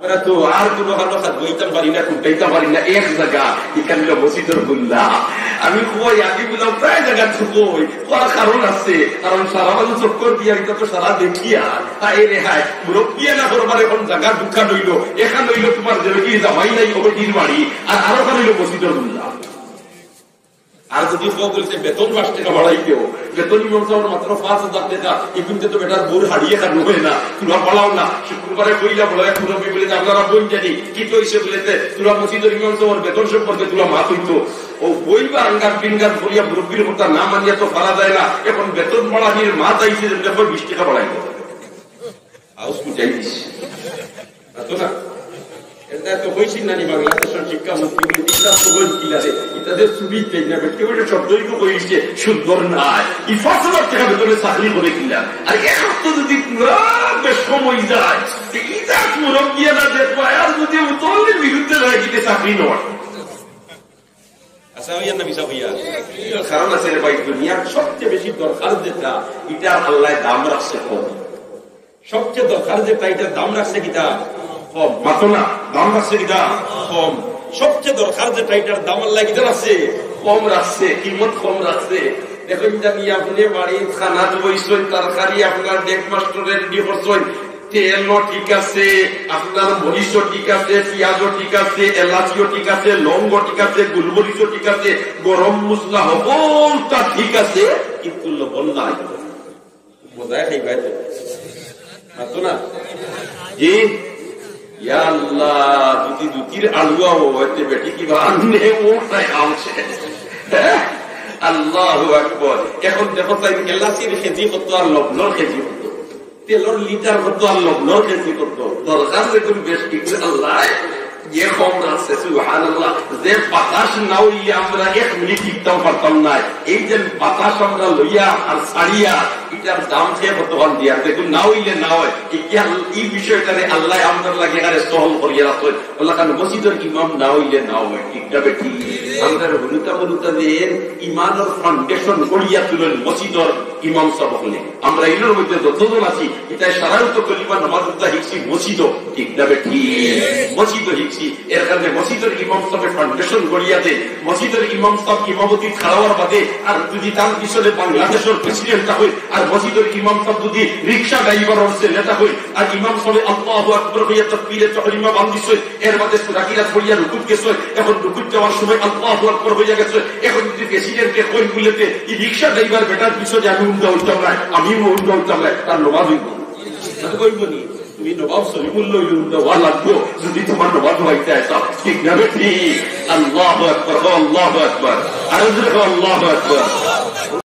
তো আর কোন বইতাম পারি না, কুটাইতে পারি না, এক জায়গা এখানে মসজিদের বললা আমি কই আগে বললাম প্রায় জায়গা ঠুকই করার কারণ আছে, কারণ সারা বাজু চক্কর দিয়া এটা তো সারা দেখিয়া হায় রে হায় মুরব্বিয়া না করবার এখন জায়গা দুঃখা লইল, এখান লইল তোমার যে কি জামাই নাই ওটির বাড়ি, আর আরো খান হইল মসজিদের বললা। আর যদি বলছে বেতন 5 টাকা বাড়াই কেউ বেতন মাত্র 5,000 টাকা, এগুলোতে তো বেটার বোর হারিয়ে খান হয় না, তোরা বলাও না শুক্রবারে বইলা বলো মুরব্বী বলে আপনারা বই জানি কি তো হিসেবে বলেছে তোরা মসজিদের ইমাম সাহেবের বেতন সম্পর্কে তোরা মাত হইতো ও বই বা আঙ্গার পিঙ্গার করিয়া মুরব্বীর কথা না মানিয়া তো পারা যায় না। এখন বেতন বাড়ানির মা চাইছে 20 টাকা বাড়াই হাউস বুঝাই দিস না। এটা তো হয়েছি না বাংলাদেশের শিক্ষামন্ত্রী তাদের সুবিধা না শব্দই তো হয়েছে সুন্দর নাই এই 5,000 টাকা বেতনে চাকরি করে কিনা। আর এখন তো যদি বেশ সময় যায় মুরব্বিয়া না দেখবো আর যদি উতলের বিরুদ্ধে রয়ে গিয়ে চাকরি নেওয়ার কারণ আছে রে ভাই, দুনিয়ার সবচেয়ে বেশি দরকার যেটা এটা আল্লাহ দাম রাখছে কম, সবচেয়ে দরকার যেটা এটার দাম রাখছে কিটা কম, মাত্র না দাম রাখছে কিটা কম, সবচেয়ে দরকার যেটা এটার দাম আল্লাহ কিটা রাখছে কম রাখছে, কিমত কম রাখছে। দেখুন জানি আপনি বাড়ি খানা বইছেন, তরকারি আপনার ডেক মাস্টারের রেডি করছেন, তেলও ঠিক আছে, আপনার মরিচও ঠিক আছে, পেঁয়াজও ঠিক আছে, এলাচিও ঠিক আছে, লবঙ্গ ঠিক আছে, গোলমরিচও ঠিক আছে, গরম মশলা সকলটা ঠিক আছে, কিন্তু লবণ নাই বোঝায় খাইবাই তো না জি আল্লাহ যদি দুটির আলুয়া হইতে বেটি কিবা আনলে ওটাই খাওয়াছে আল্লাহু আকবার। এখন দেখো তাই এলাচির খেজি কত আর লবণের খেজি কত, তেলর লিটার কত আর লবণের খেজি কত, দরকার দেখুন বেশ কিছু আল্লাহ যে কম আছে সুবহানাল্লাহ। যে বাতাস না হইলে আমরা 1 মিনিট টিকতেও পারতাম না, এই যে বাতাস আমরা লইয়া আর ছাড়িয়া এটার দাম খেয়ে কতক্ষণ দিয়া দেখুন না হইলে না হয় এই বিষয়টারে আল্লাহ আমাদের লাগে আরে সহল করিয়া রাখো আল্লাহ। কারণ মসজিদের ইমাম না হইলে না হয় ঠিকটা বেঠি আমাদের হলুতা দেন ইমানের ফাউন্ডেশন করিয়া তুলেন মসজিদের ইমাম সব হলে আমরা এগুলোর মধ্যে যতজন আছি এটা সাধারণত কলিমা নামাজ শিখছি মসজিদ ঠিকটা বেঠি মসজিদ শিখছি। এর কারণে মসজিদের ইমাম সাহেবের ফাউন্ডেশন গড়িয়াতে মসজিদের ইমাম সাহেব ইমামতি খাওয়ার বাদে আর যদি তার পিছনে বাংলাদেশের প্রেসিডেন্টটা হয়, আর মসজিদের ইমাম সাহেব যদি রিক্সা ড্রাইভার হচ্ছে নেতা হয়, আর ইমাম সাহেব আল্লাহু আকবার হইয়া তাকবীরে তাহরিমা বান্ধিছে, এর বাদে সূরা কিরাত পড়িয়া রুকুত গেছে, এখন রুকুত যাওয়ার সময় আল্লাহু আকবার হইয়া গেছে, এখন যদি প্রেসিডেন্টকে কই বলেতে এই রিক্সা ড্রাইভার বেটার পিছনে আমি উন্ডা উঠতাম না, আমিও উন্ডা উঠতাম না, তার নমাজ হইব কইবনি তুমি নবাব সলিমুল দেওয়া লাগবো যদি তোমার নবাব হইতে আসা ঠিক না বেটি। আল্লাহু আকবার আল্লাহু আকবার আল্লাহু আকবার।